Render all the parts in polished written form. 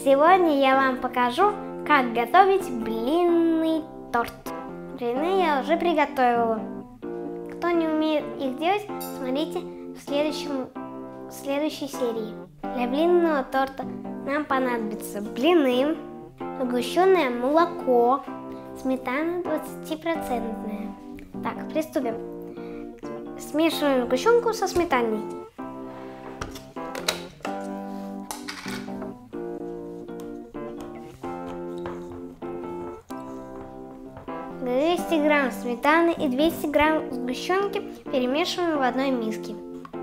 Сегодня я вам покажу, как готовить блинный торт. Блины я уже приготовила. Кто не умеет их делать, смотрите в следующей серии. Для блинного торта нам понадобятся блины, сгущенное молоко, сметана 20%. Так, приступим. Смешиваем сгущенку со сметаной. 200 грамм сметаны и 200 грамм сгущенки перемешиваем в одной миске.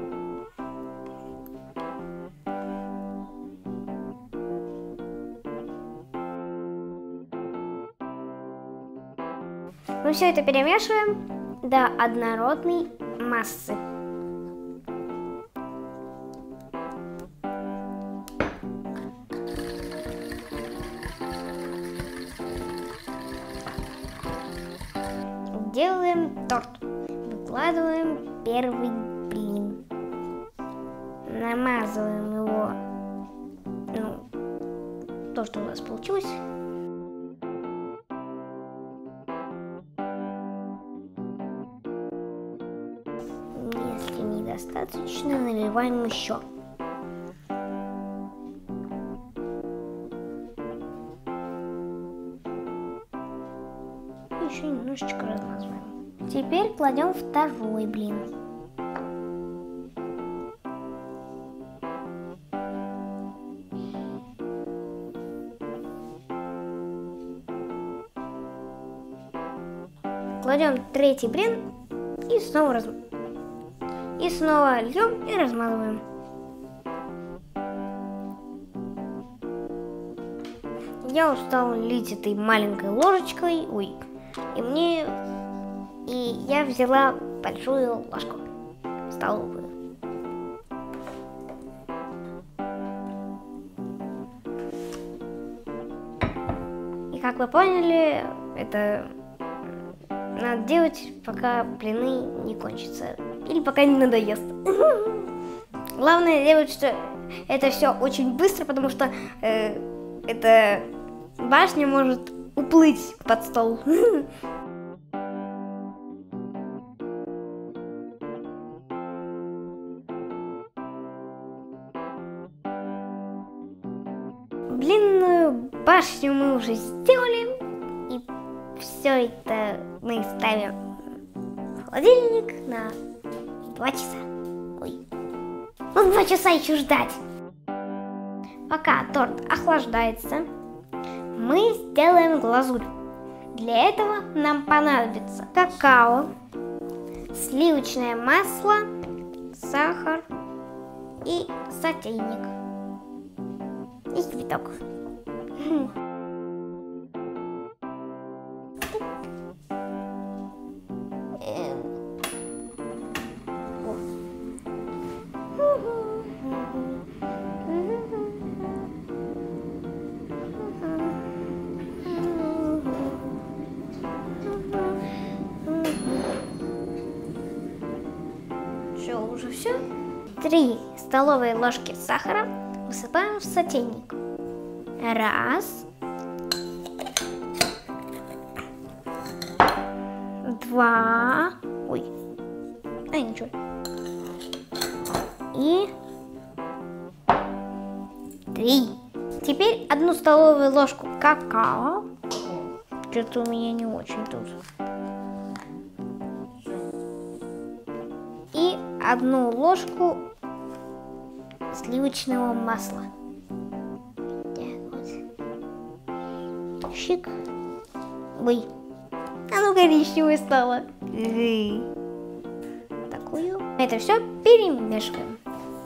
Мы все это перемешиваем до однородной массы. Делаем торт. Выкладываем первый блин. Намазываем его, то, что у нас получилось. Если недостаточно, наливаем еще. Еще немножечко размазываем. Теперь кладем второй блин. Кладем третий блин и снова льем и размазываем. Я устала лить этой маленькой ложечкой. И я взяла большую ложку столовую. И как вы поняли, это надо делать, пока блины не кончатся. Или пока не надоест. Главное делать, что это все очень быстро, потому что эта башня может уплыть под стол. Блинную башню мы уже сделали, и все это мы ставим в холодильник на 2 часа. 2 часа еще ждать. Пока торт охлаждается, мы сделаем глазурь. Для этого нам понадобится какао, сливочное масло, сахар и сотейник. И кипяток. Уже все. 3 столовые ложки сахара высыпаем в сотейник. 1, 2, ничего. И 3. Теперь 1 столовую ложку какао. Что-то у меня не очень тут. И 1 ложку сливочного масла. Так вот. Щик. Оно коричневое стало. Такую. Это все перемешиваем.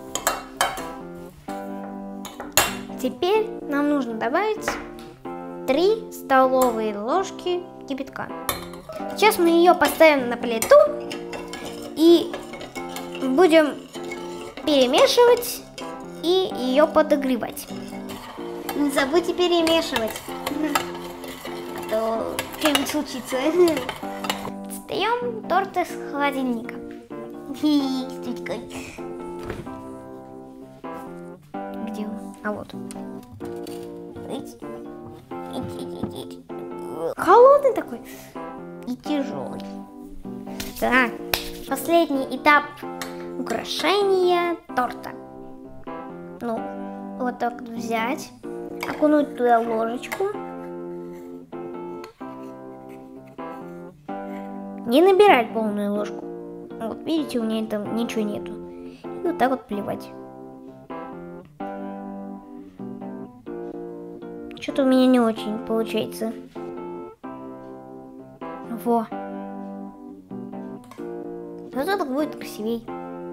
Теперь нам нужно добавить 3 столовые ложки кипятка. Сейчас мы ее поставим на плиту и будем перемешивать и ее подогревать. Не забудьте перемешивать, а то что-нибудь случится. Достаем торт из холодильника. Где он? А вот. Холодный такой и тяжелый. Так, последний этап украшения торта. Ну, вот так взять, окунуть туда ложечку. Не набирать полную ложку. Вот видите, у меня там ничего нету. И вот так вот плевать. Что-то у меня не очень получается. Во. Зато так будет красивей.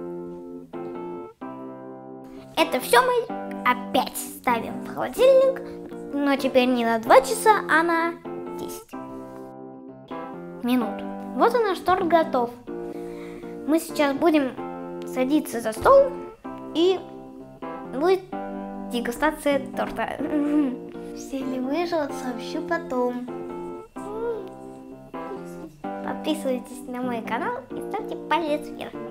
Это все мы опять ставим в холодильник. Но теперь не на 2 часа, а на 10 минут. Вот и наш торт готов. Мы сейчас будем садиться за стол и будет дегустация торта. Если выживет, сообщу потом. Подписывайтесь на мой канал и ставьте палец вверх.